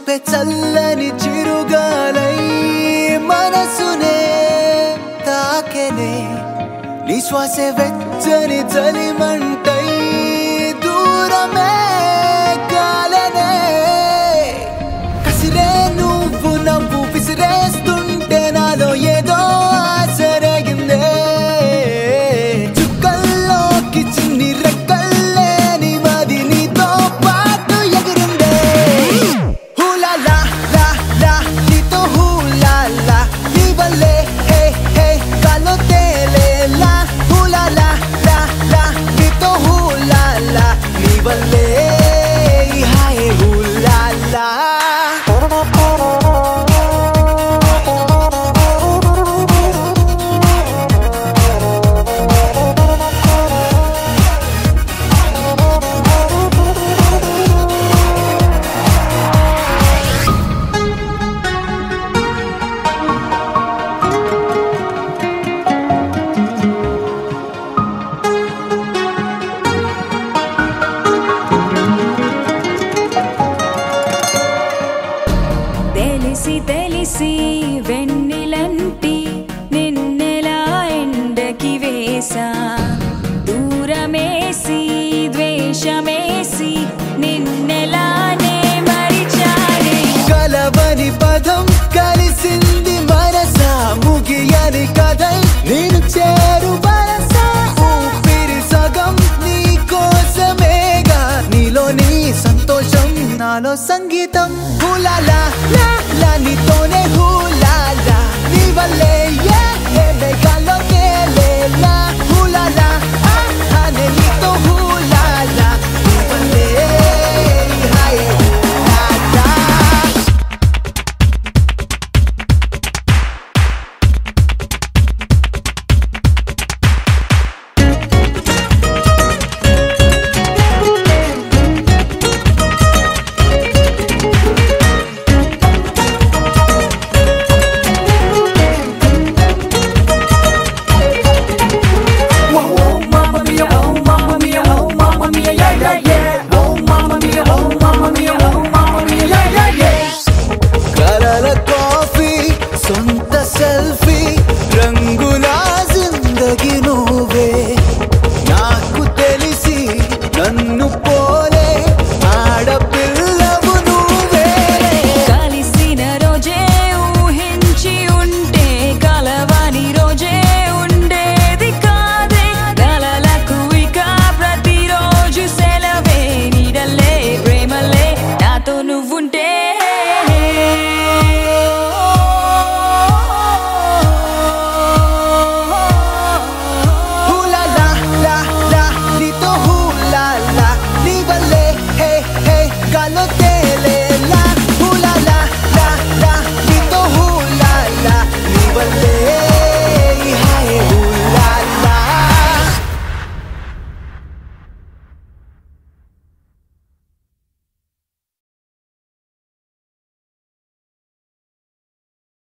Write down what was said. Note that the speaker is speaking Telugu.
చూపే చల్లని చిరుగాలై మనసునే తాకెనే నీ శ్వాసే వెచ్చని చలిమంటై దూరమే కాలనే కసిరే నువ్వు నవ్వు విసిరేస్తుంటే నాలో ఏదో ఆశరగిందే చుక్కల్లోకి చిన్ని రెక్కల్లే నీ మది నీతో పాటు ఎగిరిందే హూలా లా లా లా నీతో హూలా లా నీ వల్లే హే హే కాలో తేలేలా హూలా లా లా లా నీతో హూలా లా నీ వల్లే హాయ్ హూలా లా తెలిసి తెలిసి వెన్నెలంటి నిన్నెలా ఎండకి వేసా దూరమేసి ద్వేషమేసి నిన్నెలానే మరిచానే కలవని పదం కలిసింది మనసా ముగియని కథై నేను చేరు వరసా ఊపిరి సగం నీ కోసమేగా నీలో నీ సంతోషం నాలో సంగీతం హూలా లా